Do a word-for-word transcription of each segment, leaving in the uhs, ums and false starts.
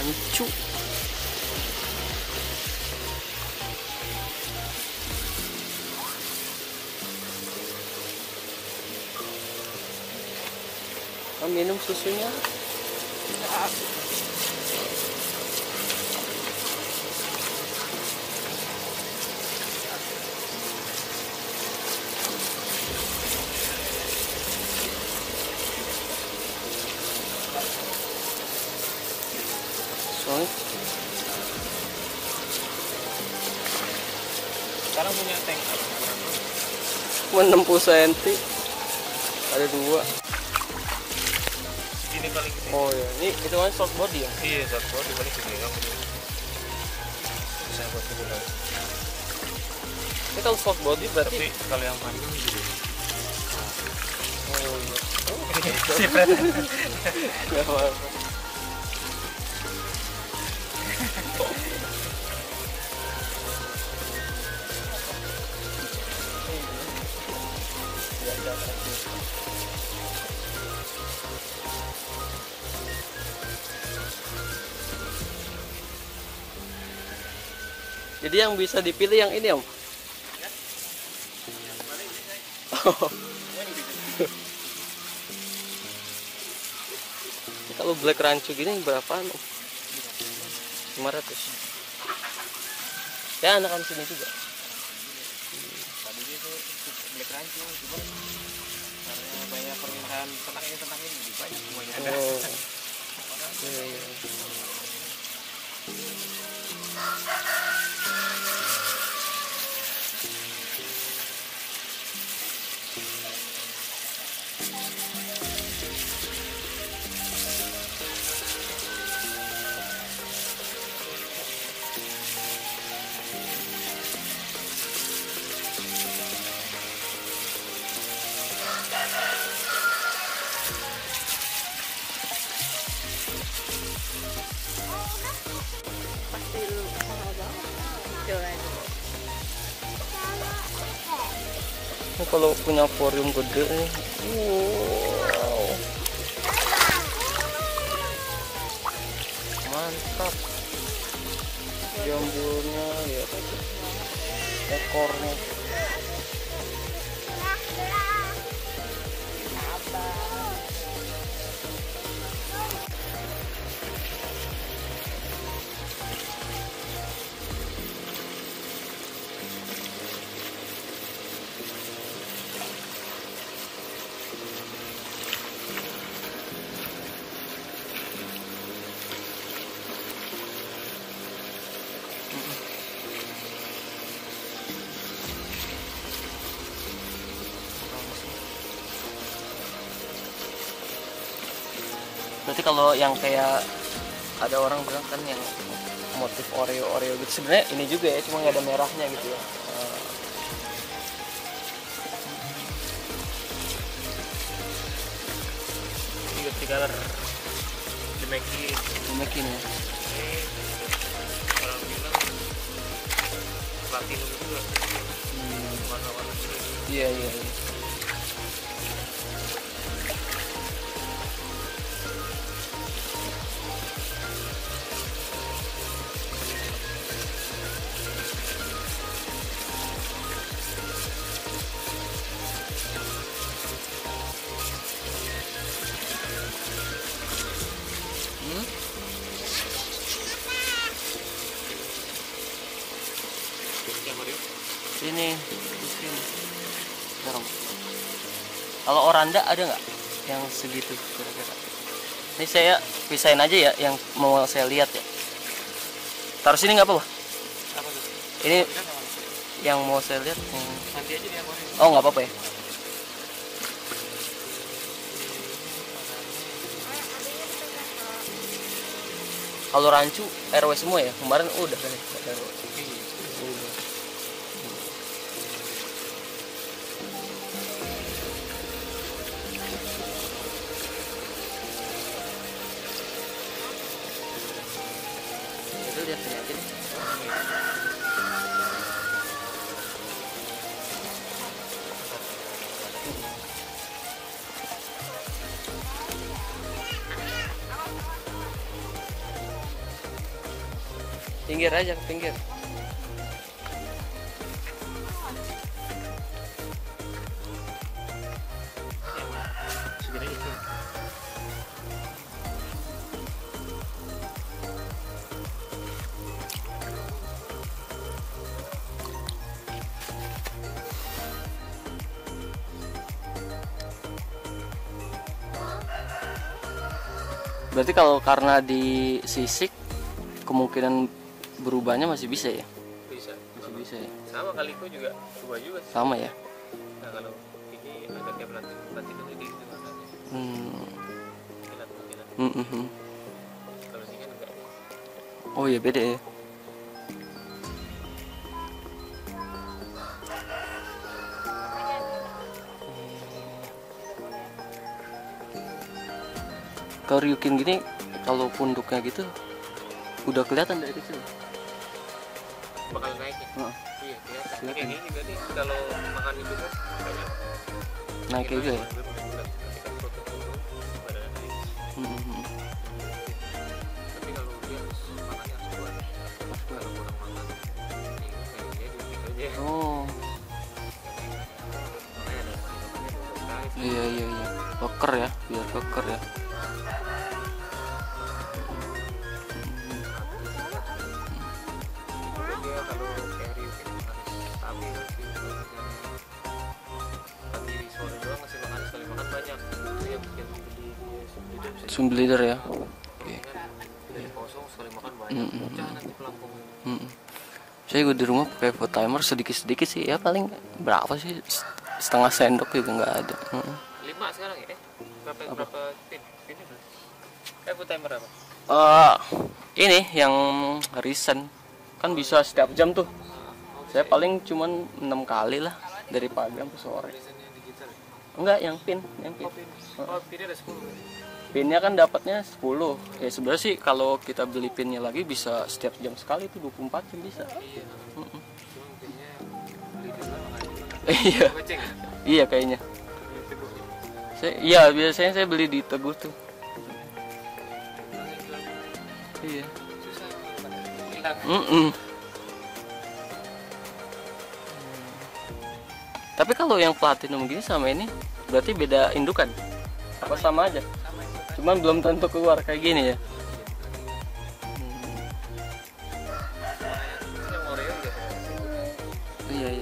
Rancu. Oh, minum susunya. So, sekarang punya tank enam puluh senti. Ada dua. ini paling gede. Oh ya, ini itu kan short body ya? Iya, short body paling gede kan. Bisa buat gede lagi. Ini kalau short body berarti. Tapi kalau yang panjang gede. Oh iya. Oh, Gak apa-apa. Jadi yang bisa dipilih yang ini om. Oh. Kalau black rancu gini berapaan om? lima ratus. Ya anak-anak sini juga. Tadi dia tuh black rancu, cuma karena banyak permintaan tentang ini tentang ini lebih banyak semuanya ada. Oh. Iya, iya. Pasti lu mahal banget. Coba dulu. Ini kalau punya akuarium gede nih. Wow. Mantap. Jambunya ya. Ekornya. Berarti kalau yang kayak ada orang bilang kan yang motif Oreo Oreo gitu sebenarnya ini juga ya, cuma nggak ada merahnya gitu ya. Tiga tiga color dimakin Dimakin ya. ini orang bilang platinum juga Hmm. warna-warna juga. Iya iya. iya. Hmm? Yang Oreo Sini, di sini. Dorong. Kalau oranda ada nggak yang segitu kira-kira? Ini saya pisahin aja ya yang mau saya lihat ya. Taruh sini nggak apa-apa? apa tuh? Ini Kita sama yang mau saya lihat. yang- nanti aja dia Oreo. Oh nggak apa-apa ya? Kalau rancu R W semua ya? Kemarin udah kan ya? R W. Udah. Itu lihat sini aja deh. Pinggir aja, ke pinggir. Segini itu. Berarti kalau karena disisik kemungkinan berubahnya masih bisa ya? Bisa. Masih bisa ya? Sama kaliko juga dua juga sih. Sama ya? Nah kalau ini ada kayak pelatih pelatih itu di itu makanya Hmm. kilat kilat. Hmm, hmm, hmm. Kalau ini kan enggak. Oh ya beda ya. Kalau Ryukin gini, kalau punduknya gitu udah kelihatan dari kecil. Bakal naik ya. Heeh. Iya kelihatan. Kelihatan. Kayak gini juga nih kalau makan itu kan banyak. Naik juga ya. Ketika foto dulu badannya naik. Hmm, hmm, hmm. Tapi kalau dia harus makannya harus kuat. Kalau kurang makan, ya kayak dia dikit aja. Oh, Makanya ada makannya dua kali. iya iya iya. Keker ya, biar keker ya. Dia kalau kayak Ryukin harus stabil sih. Pagi sore doang ngasih makan sekali makan banyak. Itu yang bikin beli dia subleader bisa Swim leader ya. Oke. kan dari kosong sekali makan banyak. Mm, mm, Pecah nanti pelampung. Hmm. Saya gue di rumah pakai food timer sedikit-sedikit sih ya, paling berapa sih, setengah sendok juga nggak ada. Hmm. Lima sekarang ya? Eh, berapa berapa pin? Pinnya berapa? Eh, full timer apa? Eh, ini yang recent kan bisa setiap jam tuh. Saya paling cuman enam kali lah dari pagi sampai sore. Tulisannya digital. Enggak, yang pin, yang pin. Oh, pin. Oh, pinnya ada sepuluh. Pinnya kan dapatnya sepuluh. Ya sebenarnya sih kalau kita beli pinnya lagi bisa setiap jam sekali tuh, dua puluh empat jam bisa. Iya. Mm-mm. Cuma pinnya beli di luar makanya. Iya. Goceng ya? Iya kayaknya. Beli Teguh ya? Saya, iya biasanya saya beli di Teguh tuh. Orang yang jual Iya. susah pada hilang. Mm-mm. Tapi kalau yang platinum gini sama ini berarti beda indukan? Apa sama aja? Sama itu kan. Cuman belum tentu keluar kayak gini ya. Yang Oreo juga. Iya iya.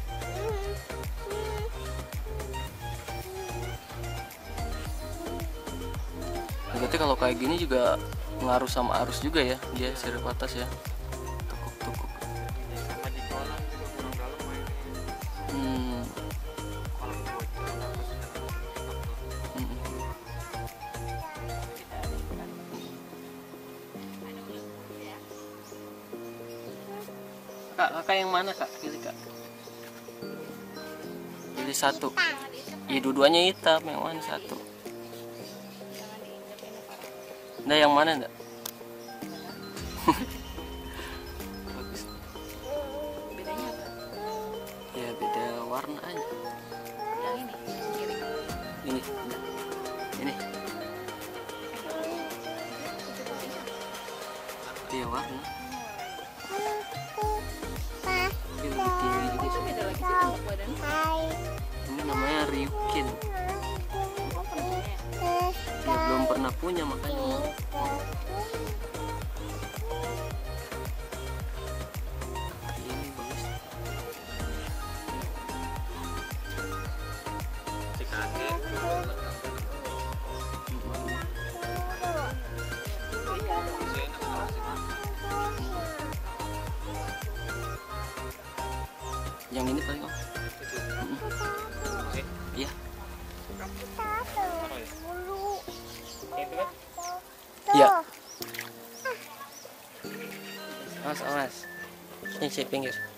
Berarti kalau kayak gini juga ngaruh sama arus juga ya, dia sirip atas ya. Tukuk-tukuk. Sama di kolam juga kurang dalam mainnya. Hmm. Kolam bocor atau sedang Mm-mm. Kak, kakak yang mana kak? Pilih kak. Pilih satu. Iya dua-duanya hitam, yang mana satu? Nah yang mana enggak? Bagus. Bedanya apa? Ya beda warna aja. Yang ini, yang kiri. Ini, ini. Iya warna. Ini lebih tinggi juga Itu sih. beda lagi sih bentuk badan. Ini namanya Ryukin. Oh, pernahnya. Ya belum pernah punya makanya mau. Ini bagus. si kakek. Yang ini paling om. Itu. Mm-mm. Oke. Iya. Apa ya? Itu kan? Iya. Awas awas. Ini si pinggir.